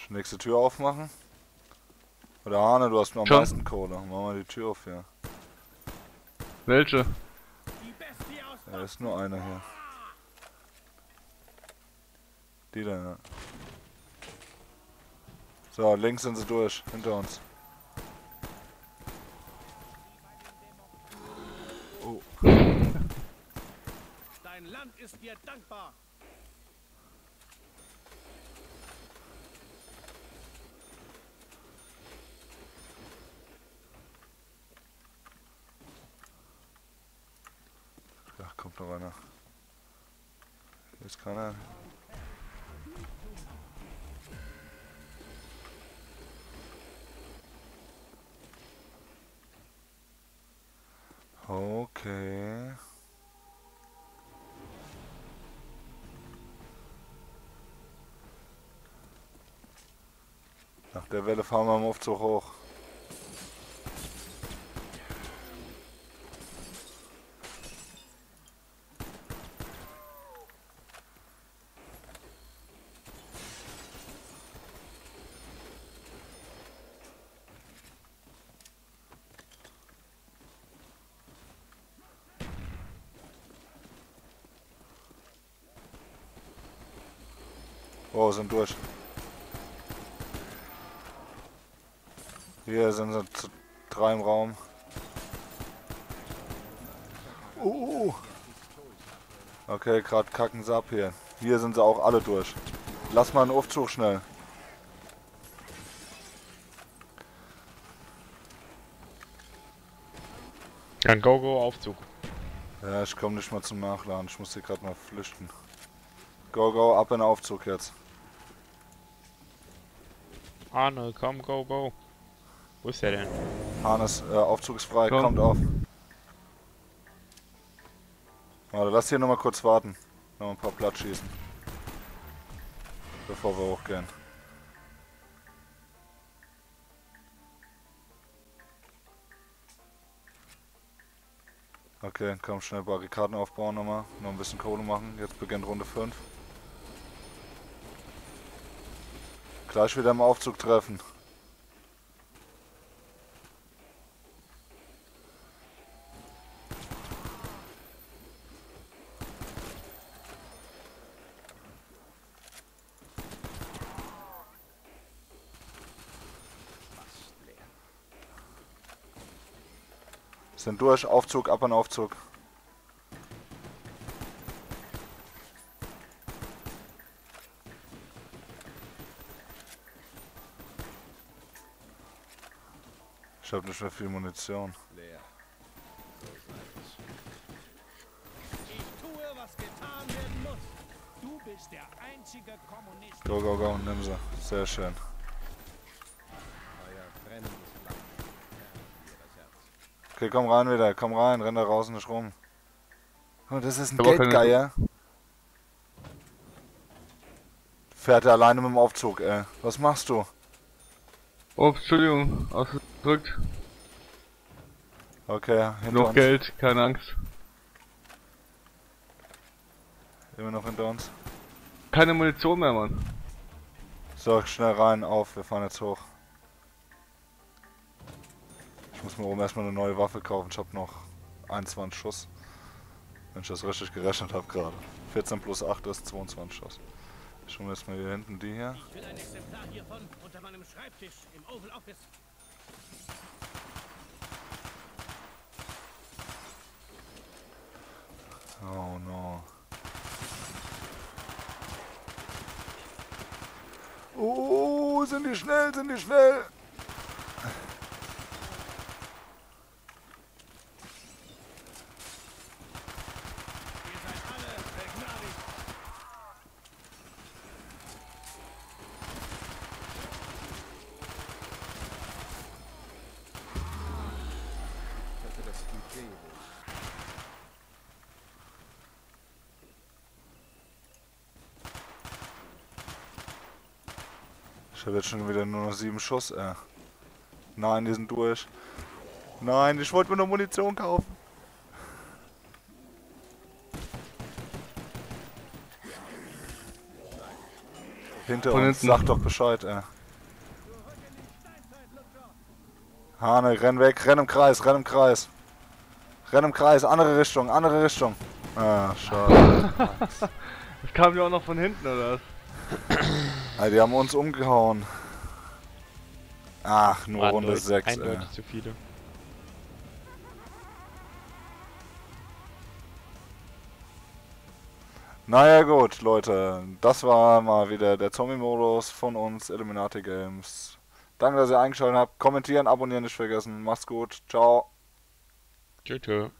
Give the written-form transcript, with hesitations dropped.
Nächste Tür aufmachen. Oder Arne, du hast am meisten Kohle. Machen wir die Tür auf hier. Welche? Ja, ist nur einer hier. Die da, ja. So, links sind sie durch, hinter uns. Oh. Dein Land ist dir dankbar. Ja, kommt noch einer. Hier ist keiner. Okay. Nach der Welle fahren wir im Aufzug hoch. Oh, sind durch. Hier sind sie zu 3 im Raum. Okay, gerade kacken sie ab hier. Hier sind sie auch alle durch. Lass mal einen Aufzug schnell. Ein Go-Go-Aufzug. Ja, ich komme nicht mal zum Nachladen. Ich muss hier gerade mal flüchten. Go, go, ab in den Aufzug jetzt. Arne, komm, go, go. Wo ist der denn? Hannes, Aufzug ist frei, Komm. kommt auf. Warte, lass hier nochmal kurz warten. Noch ein paar Platz schießen. Bevor wir hochgehen. Okay, komm, schnell Barrikaden aufbauen nochmal. Noch ein bisschen Kohle machen. Jetzt beginnt Runde 5. Gleich wieder im Aufzug treffen. Sind durch, Aufzug, ab an Aufzug. Ich habe nicht mehr viel Munition. Ich tue, was getan werden muss. Du bist der einzige Kommunist. Go, go, go, nimm sie. Sehr schön. Okay, komm rein wieder, komm rein, renn da draußen nicht rum. Oh, das ist ein Geldgeier. Fährt er alleine mit dem Aufzug, ey. Was machst du? Oh, Entschuldigung, ausgedrückt. Okay, hinter Noch uns. Geld, keine Angst. Immer noch hinter uns. Keine Munition mehr, Mann. So, schnell rein, auf, wir fahren jetzt hoch. Ich muss mir oben erstmal eine neue Waffe kaufen. Ich habe noch 21 Schuss. Wenn ich das richtig gerechnet habe gerade. 14 plus 8 ist 22 Schuss. Ich hole mir erstmal hier hinten die hier. Ich will ein Exemplar hiervon unter meinem Schreibtisch im Oval Office. Oh no. Oh, sind die schnell, sind die schnell. Ihr seid alle begnadigt. Ich habe jetzt schon wieder nur noch 7 Schuss, Nein, die sind durch. Nein, ich wollte mir noch Munition kaufen. Hinter Von uns, hinten. sag doch Bescheid, Hane, renn weg, renn im Kreis, renn im Kreis. Renn im Kreis, andere Richtung, andere Richtung. Ah, schade. Das kam ja auch noch von hinten, oder was? Ja, die haben uns umgehauen. Ach, nur Waren Runde 6, ey. eindeutig zu viele. Naja gut, Leute, das war mal wieder der Zombie-Modus von uns, Illuminati Games. Danke, dass ihr eingeschaltet habt. Kommentieren, abonnieren nicht vergessen. Macht's gut. Ciao. Tschö, tschö.